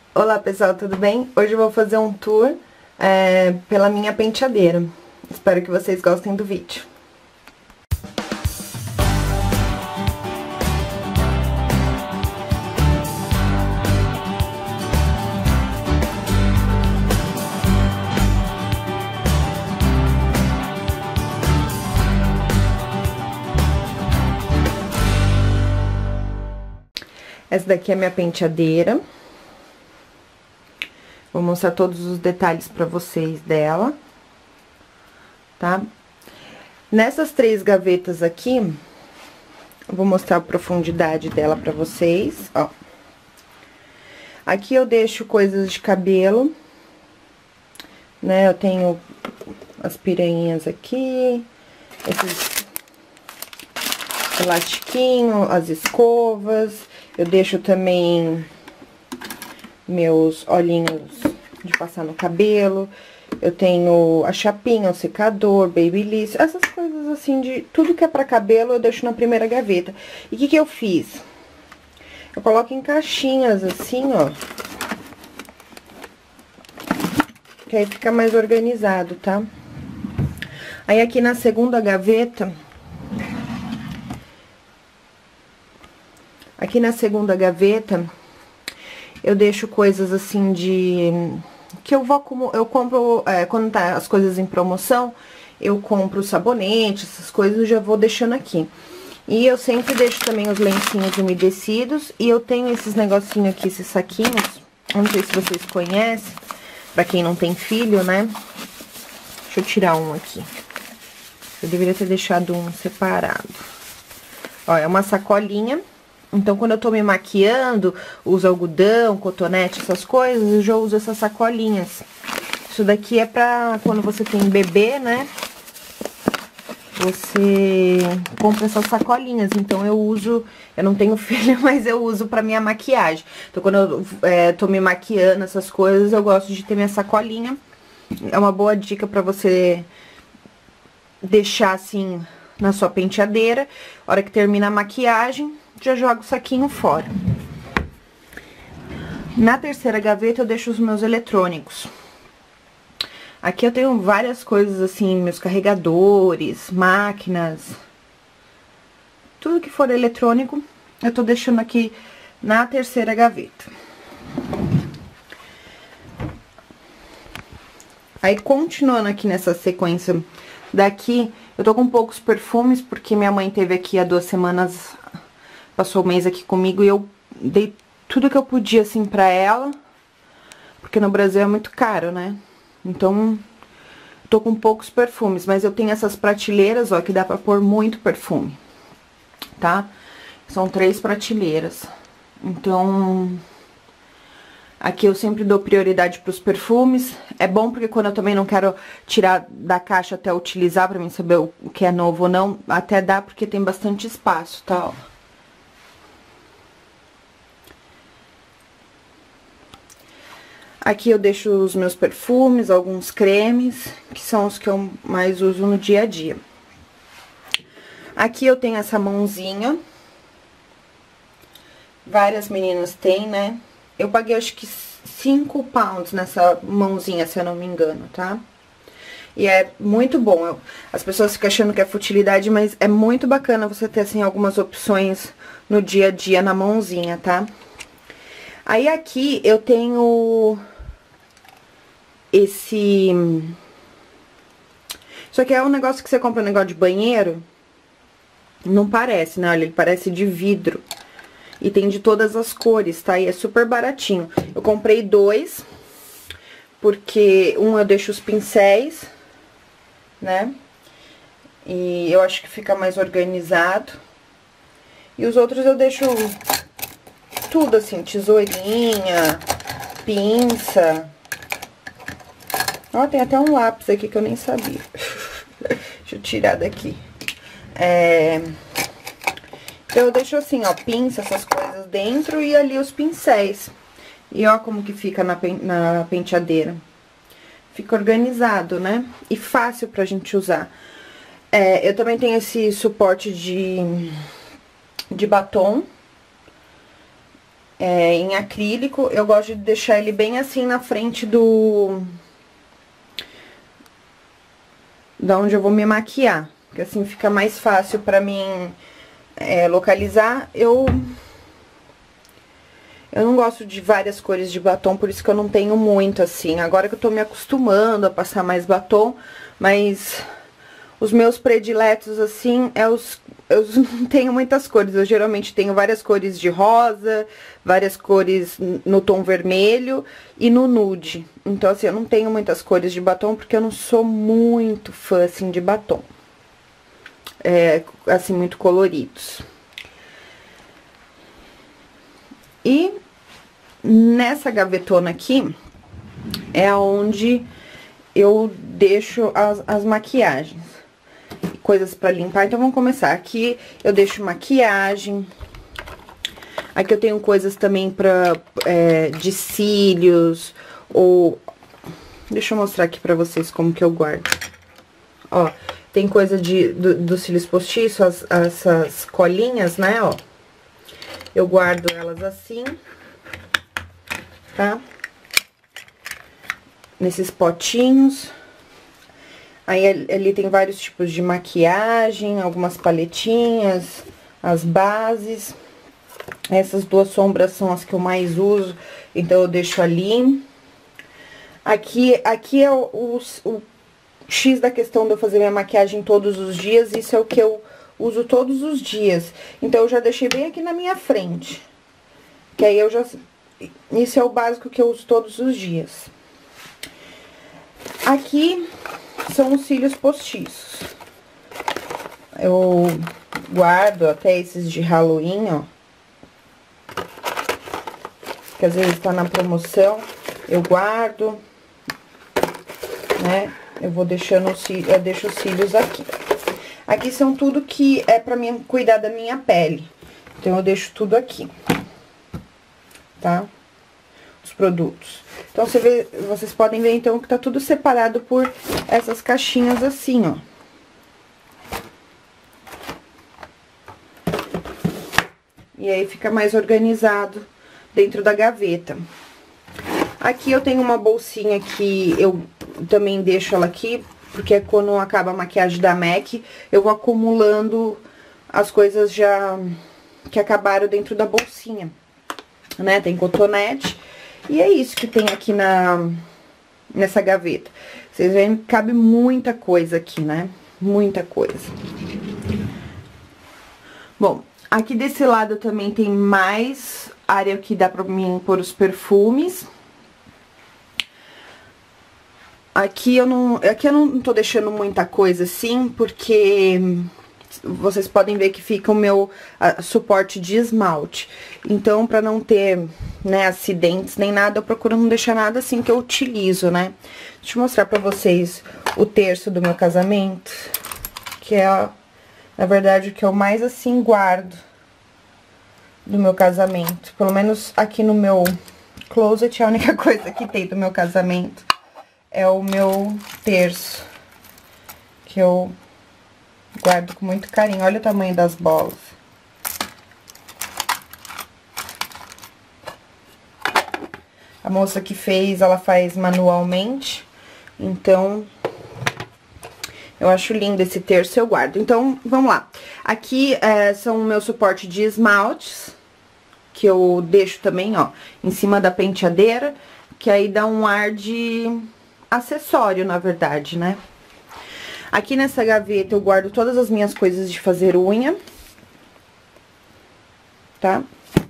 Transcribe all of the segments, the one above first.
Olá pessoal, tudo bem? Hoje eu vou fazer um tour pela minha penteadeira. Espero que vocês gostem do vídeo. Essa daqui é a minha penteadeira. Vou mostrar todos os detalhes pra vocês dela, tá? Nessas 3 gavetas aqui, eu vou mostrar a profundidade dela pra vocês, ó. Aqui eu deixo coisas de cabelo, né? Eu tenho as piranhas aqui, esses elastiquinhos, as escovas. Eu deixo também meus olhinhos de passar no cabelo. Eu tenho a chapinha, o secador, babyliss, essas coisas assim, de tudo que é pra cabelo eu deixo na primeira gaveta. E o que eu fiz? Eu coloco em caixinhas assim, ó. Que aí fica mais organizado, tá? Aí aqui na segunda gaveta... Aqui na segunda gaveta, eu deixo coisas assim de... Que eu compro, quando tá as coisas em promoção, eu compro sabonete, essas coisas, eu já vou deixando aqui. E eu sempre deixo também os lencinhos umedecidos, e eu tenho esses negocinhos aqui, esses saquinhos, não sei se vocês conhecem, pra quem não tem filho, né? Deixa eu tirar um aqui. Eu deveria ter deixado um separado. Ó, é uma sacolinha. Então, quando eu tô me maquiando, uso algodão, cotonete, essas coisas, eu já uso essas sacolinhas. Isso daqui é pra quando você tem bebê, né? Você compra essas sacolinhas. Então, eu não tenho filho, mas eu uso pra minha maquiagem. Então, quando eu tô me maquiando, essas coisas, eu gosto de ter minha sacolinha. É uma boa dica pra você deixar assim na sua penteadeira. A hora que termina a maquiagem, já jogo o saquinho fora. Na terceira gaveta eu deixo os meus eletrônicos. Aqui eu tenho várias coisas assim, meus carregadores, máquinas. Tudo que for eletrônico, eu tô deixando aqui na terceira gaveta. Aí, continuando aqui nessa sequência daqui, eu tô com poucos perfumes, porque minha mãe teve aqui há 2 semanas... Passou o mês aqui comigo e eu dei tudo que eu podia, assim, pra ela. Porque no Brasil é muito caro, né? Então, tô com poucos perfumes. Mas eu tenho essas prateleiras, ó, que dá pra pôr muito perfume. Tá? São 3 prateleiras. Então, aqui eu sempre dou prioridade pros perfumes. É bom porque quando eu também não quero tirar da caixa até utilizar, pra mim saber o que é novo ou não, até dá porque tem bastante espaço, tá? Ó. Aqui eu deixo os meus perfumes, alguns cremes, que são os que eu mais uso no dia a dia. Aqui eu tenho essa mãozinha. Várias meninas têm, né? Eu paguei acho que 5 pounds nessa mãozinha, se eu não me engano, tá? E é muito bom. As pessoas ficam achando que é futilidade, mas é muito bacana você ter, assim, algumas opções no dia a dia na mãozinha, tá? Aí aqui eu tenho isso aqui é um negócio que você compra, um negócio de banheiro. Não parece, né? Olha, ele parece de vidro. E tem de todas as cores, tá? E é super baratinho. Eu comprei 2, porque eu deixo os pincéis, né? E eu acho que fica mais organizado. E os outros eu deixo tudo assim, tesourinha, pinça. Ó, tem até um lápis aqui que eu nem sabia. Deixa eu tirar daqui. Então, eu deixo assim, ó, pinça, essas coisas dentro e ali os pincéis. E ó como que fica na penteadeira. Fica organizado, né? E fácil pra gente usar. Eu também tenho esse suporte de batom. em acrílico. Eu gosto de deixar ele bem assim na frente da onde eu vou me maquiar, porque assim fica mais fácil pra mim localizar. Eu não gosto de várias cores de batom, por isso que eu não tenho muito, assim. Agora que eu tô me acostumando a passar mais batom, mas os meus prediletos, assim, eu não tenho muitas cores. Eu geralmente tenho várias cores de rosa, várias cores no tom vermelho e no nude. Então, assim, eu não tenho muitas cores de batom, porque eu não sou muito fã, assim, de batom. Assim, muito coloridos. E nessa gavetona aqui é onde eu deixo as maquiagens, coisas pra limpar. Então, vamos começar. Aqui eu deixo maquiagem. Aqui eu tenho coisas também de cílios, ou... Deixa eu mostrar aqui pra vocês como que eu guardo. Ó, tem coisa dos cílios postiços, essas colinhas, né, ó. Eu guardo elas assim, tá? Nesses potinhos. Aí ali tem vários tipos de maquiagem, algumas paletinhas, as bases. Essas duas sombras são as que eu mais uso, então eu deixo ali. Aqui é o X da questão de eu fazer minha maquiagem todos os dias, isso é o que eu uso todos os dias. Então, eu já deixei bem aqui na minha frente. Que aí eu já... Isso é o básico que eu uso todos os dias. Aqui são os cílios postiços. Eu guardo até esses de Halloween, ó. Que às vezes tá na promoção. Eu guardo, né? Eu vou deixando eu deixo os cílios aqui. Aqui são tudo que é pra mim cuidar da minha pele. Então, eu deixo tudo aqui. Tá? Os produtos. Então, vocês podem ver, então, que tá tudo separado por essas caixinhas assim, ó. E aí, fica mais organizado dentro da gaveta. Aqui eu tenho uma bolsinha que eu também deixo ela aqui, porque quando acaba a maquiagem da MAC, eu vou acumulando as coisas já que acabaram dentro da bolsinha, né? Tem cotonete, e é isso que tem aqui nessa gaveta. Vocês veem que cabe muita coisa aqui, né? Muita coisa. Bom, aqui desse lado também tem mais área que dá pra mim pôr os perfumes. Aqui eu não tô deixando muita coisa assim, porque vocês podem ver que fica o meu suporte de esmalte. Então, pra não ter, né, acidentes nem nada, eu procuro não deixar nada assim que eu utilizo, né? Deixa eu mostrar pra vocês o terço do meu casamento, que é, na verdade, o que eu mais, assim, guardo do meu casamento. Pelo menos aqui no meu closet, é a única coisa que tem do meu casamento. É o meu terço, que eu guardo com muito carinho. Olha o tamanho das bolas. A moça que fez, ela faz manualmente, então eu acho lindo esse terço, eu guardo. Então, vamos lá. Aqui são o meu suporte de esmaltes, que eu deixo também, ó, em cima da penteadeira, que aí dá um ar de acessório, na verdade, né? Aqui nessa gaveta eu guardo todas as minhas coisas de fazer unha, tá?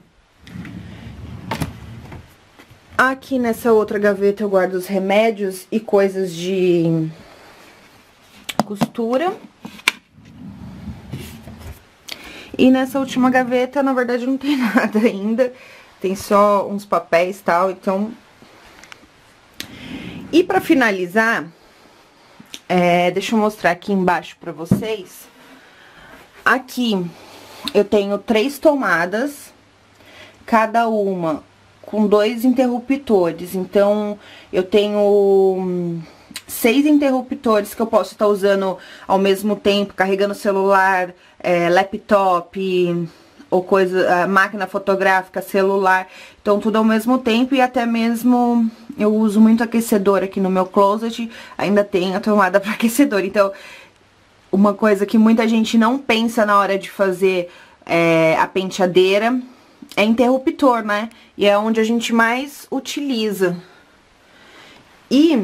Aqui nessa outra gaveta eu guardo os remédios e coisas de costura. E nessa última gaveta, na verdade, não tem nada ainda. Tem só uns papéis e tal, então... E pra finalizar, deixa eu mostrar aqui embaixo pra vocês. Aqui eu tenho 3 tomadas, cada uma com 2 interruptores. Então, eu tenho 6 interruptores que eu posso estar usando ao mesmo tempo, carregando celular, laptop, ou coisa, máquina fotográfica, celular, então tudo ao mesmo tempo. E até mesmo eu uso muito aquecedor aqui no meu closet, ainda tem a tomada para aquecedor. Então, uma coisa que muita gente não pensa na hora de fazer a penteadeira é interruptor, né? E é onde a gente mais utiliza. E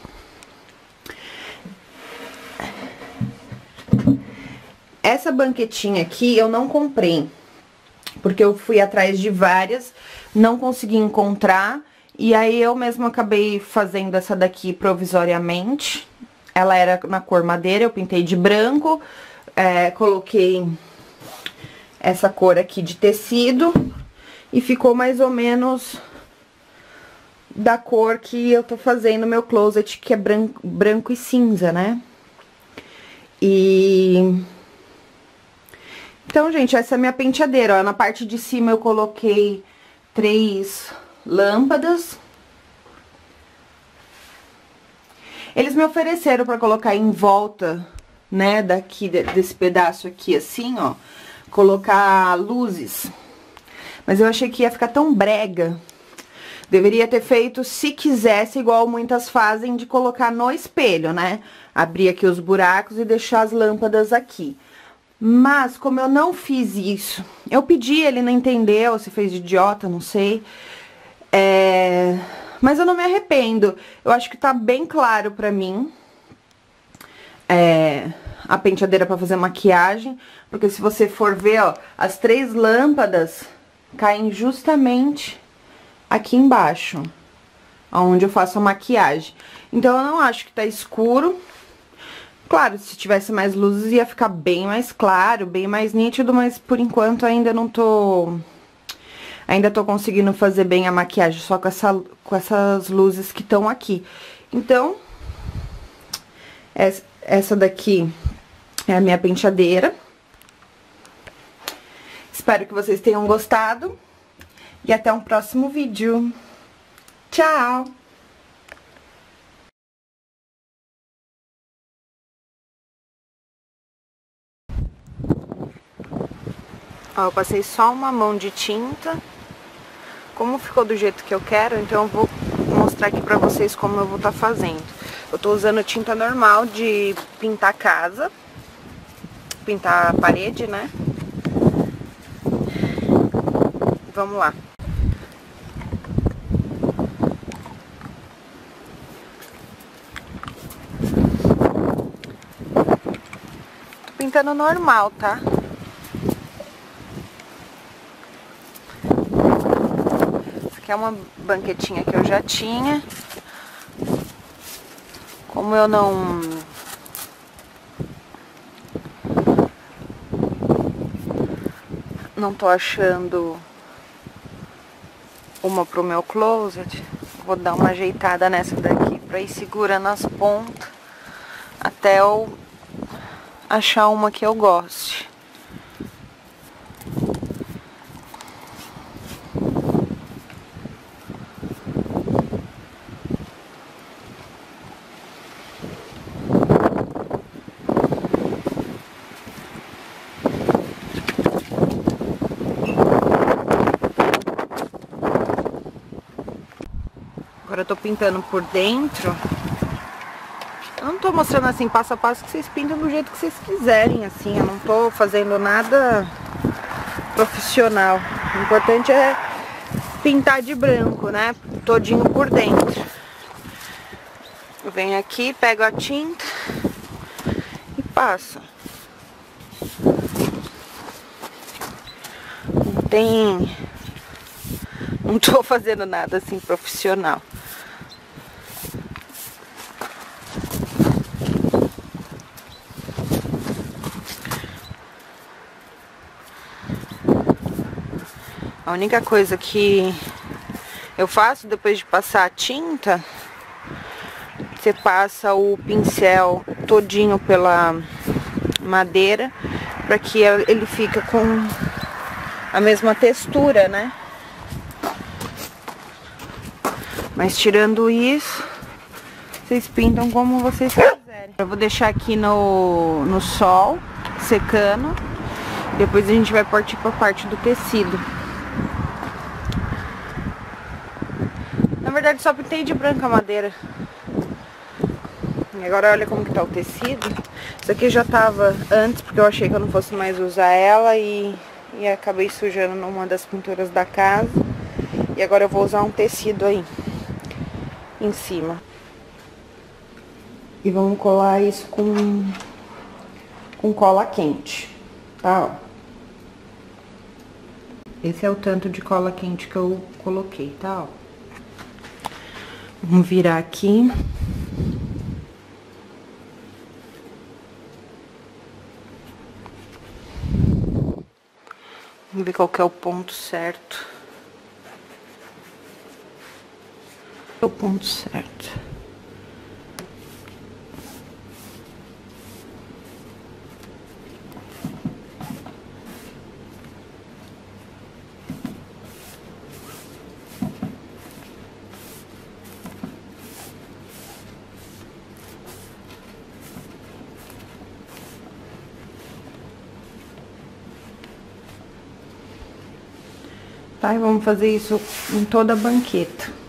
essa banquetinha aqui eu não comprei, porque eu fui atrás de várias, não consegui encontrar, e aí eu mesma acabei fazendo essa daqui provisoriamente. Ela era na cor madeira, eu pintei de branco, coloquei essa cor aqui de tecido, e ficou mais ou menos da cor que eu tô fazendo meu closet, que é branco e cinza, né? Então, gente, essa é a minha penteadeira, ó. Na parte de cima eu coloquei 3 lâmpadas. Eles me ofereceram pra colocar em volta, né, desse pedaço aqui, assim, ó, colocar luzes. Mas eu achei que ia ficar tão brega. Deveria ter feito, se quisesse, igual muitas fazem, de colocar no espelho, né? Abrir aqui os buracos e deixar as lâmpadas aqui. Mas, como eu não fiz isso, eu pedi, ele não entendeu, se fez de idiota, não sei. Mas eu não me arrependo. Eu acho que tá bem claro pra mim a penteadeira pra fazer maquiagem. Porque se você for ver, ó, as 3 lâmpadas caem justamente aqui embaixo, onde eu faço a maquiagem. Então, eu não acho que tá escuro. Claro, se tivesse mais luzes ia ficar bem mais claro, bem mais nítido, mas por enquanto ainda não tô... Ainda tô conseguindo fazer bem a maquiagem, só com essas luzes que estão aqui. Então, essa daqui é a minha penteadeira. Espero que vocês tenham gostado. E até um próximo vídeo. Tchau! Ó, eu passei só uma mão de tinta. Como ficou do jeito que eu quero, então eu vou mostrar aqui pra vocês como eu vou estar fazendo. Eu tô usando tinta normal de pintar casa, pintar a parede, né? Vamos lá. Tô pintando normal, tá? É uma banquetinha que eu já tinha. Como eu não tô achando uma pro meu closet, vou dar uma ajeitada nessa daqui pra ir segurando as pontas até eu achar uma que eu goste. Agora eu tô pintando por dentro. Eu não tô mostrando assim passo a passo, que vocês pintam do jeito que vocês quiserem, assim. Eu não tô fazendo nada profissional. O importante é pintar de branco, né? Todinho por dentro. Eu venho aqui, pego a tinta e passo. Não tô fazendo nada assim profissional. A única coisa que eu faço depois de passar a tinta, você passa o pincel todinho pela madeira, para que ele fica com a mesma textura, né? Mas tirando isso, vocês pintam como vocês quiserem. Eu vou deixar aqui no sol, secando. Depois a gente vai partir pra parte do tecido. Na verdade, só pintei de branca a madeira. E agora olha como que tá o tecido. Isso aqui já tava antes, porque eu achei que eu não fosse mais usar ela e acabei sujando numa das pinturas da casa. E agora eu vou usar um tecido aí em cima. E vamos colar isso com cola quente, tá? Ó. Esse é o tanto de cola quente que eu coloquei, tá? Ó. Vamos virar aqui. Vamos ver qual que é o ponto certo. É o ponto certo. Tá, e vamos fazer isso em toda a banqueta.